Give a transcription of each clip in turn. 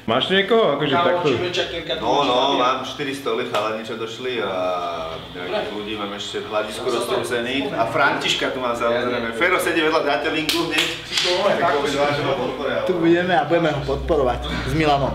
Máš tu niekoho? Akože takto? No, mám 4 stoly, chalani, čo došli a nejakých ľudí mám ešte v hľadisku roztrúsených. A Františka tu mám samozrejme. Fero sedí vedľa Datelinku hneď. Tu budeme a budeme ho podporovať s Milanom.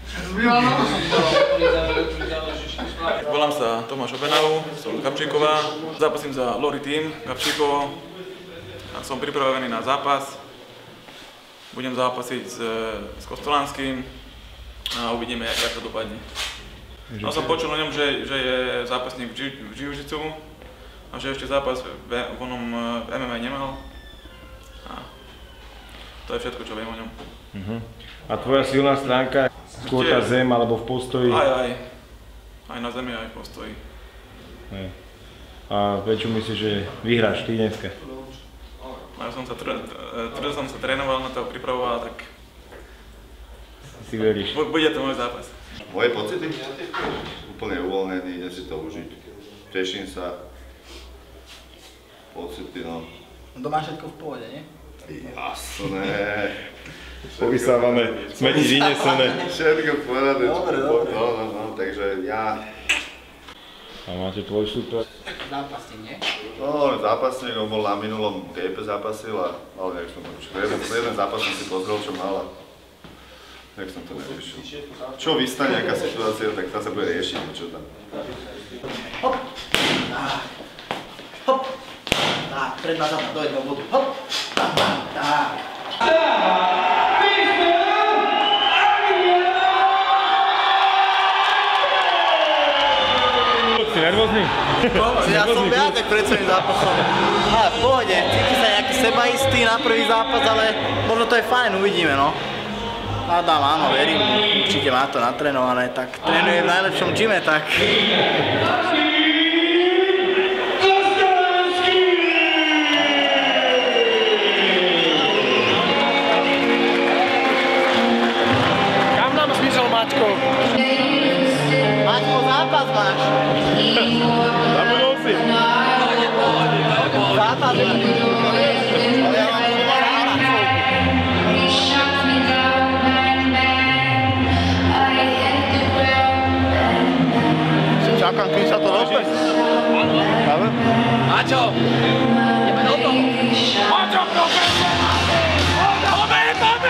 Volám sa Tomáš Obenau, som Gabčíková. Zápasím za Lori Team Gabčíkovo. Som pripravený na zápas. Budem zápasiť s Kostolánskym a uvidíme, jak to dopadne. No, som počul o ňom, že je zápasník v jiu-jitsu a že ešte zápas v onom MMA nemal. A to je všetko, čo viem o ňom. A tvoja silná stránka? Skôr tá zem alebo v postoji? Aj na zemi, aj v postoji. A prečo myslíš, že vyhráš ty dneska? Ja som sa trénoval na to, pripravoval, tak si veríš? Bude to môj zápas. Moje pocity? Úplne uvoľnený, idem si to užiť. Teším sa. Pocity, no. Doma všetko v pohode, nie? Jasné. Povysávané, smeti vynesené. Všetko v pohode. Dobre. No, takže ja... A máte tvoj super? Zápasník, nie? No, zápasník, on bol na minulom GP zápasil a mal nejak som jeden zápas som si pozrel, čo mal a nejak som to neriešil. Čo vystane, aká situácia, tak tá sa bude riešiť, čo tam. Hop! Tak. Hop! Tak, pred na zadná, do jedného bodu. Hop! Tak. Si nervózny? Ja som viac tak pred svojím zápasom. V pohode, cíti sa nejaký sebaistý na prvý zápas, ale možno to je fajn, uvidíme, no. Adam, áno, verím, určite má to natrénované, tak trénuje v najlepšom gyme, tak... Kam nám zmizol Maťko? Maťko, zápas máš. Zabudol si. Zápas. Čakám, kým sa to rozbe. Maťo! Ideme do toho! Maťo, profesor! Poďme!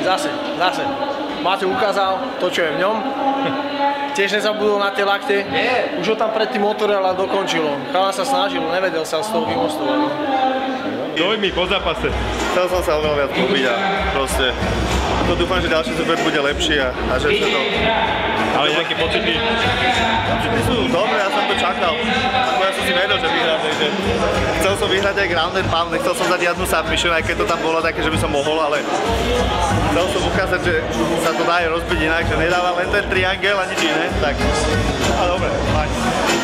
zase. Matej ukázal to, čo je v ňom. Tiež nezabudol na tie lakte. Už ho tam predtým otvoril a dokončilo. Chalan sa snažil, nevedel sa z toho vymostovať. Dojmy po zápase. Chcel som sa oveľa viac pobiť a proste to dúfam, že ďalší super bude lepší a že sa to... Ale nejaké pocity? Pocity sú dobré, ja som to čakal. Ako ja som si vedel, že vyhrám, takže chcel som vyhrať aj ground and pound, nechcel som dať žiadnu submission, aj keď to tam bolo také, že by som mohol, ale chcel som ukázať, že sa to dá aj rozbiť inak, že nedáva len ten triangel a nič iné, tak... A dobre, fajn.